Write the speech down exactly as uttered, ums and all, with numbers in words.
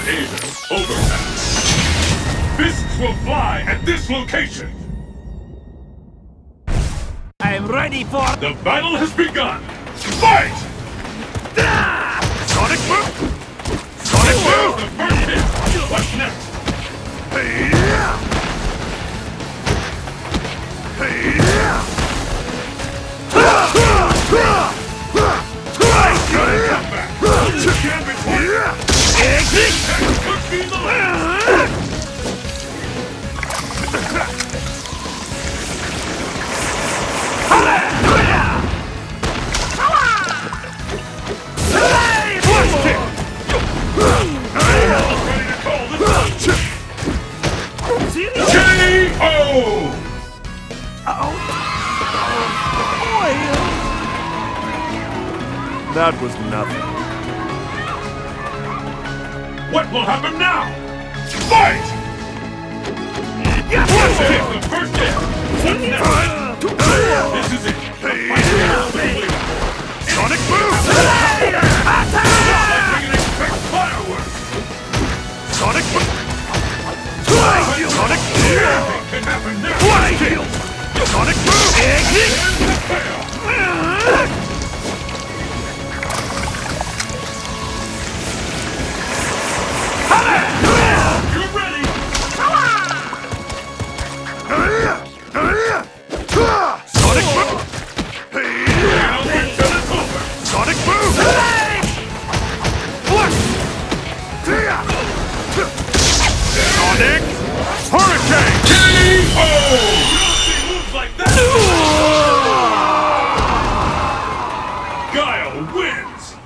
Davis, overpass. Fists will fly at this location. I'm ready for... The battle has begun. Fight! Sonic boom! Sonic boom! The first hit. What's next? Hey! Hey! I gotta come back. You can't be quiet. That could be the last. Flash kick! Ready to call this one. K O! That was nothing. What will happen now? Fight! First hit, the first hit. What's next? This is it. The fight is complete. Sonic boom! Like we can expect fireworks. Sonic boom! Sonic boom! Anything can happen now. Fly kill! Sonic boom! Here's the payoff. You're ready. Sonic boom! Now until it's over. Sonic boom! Sonic Hurricane! K O! You don't see moves like that. Guile wins.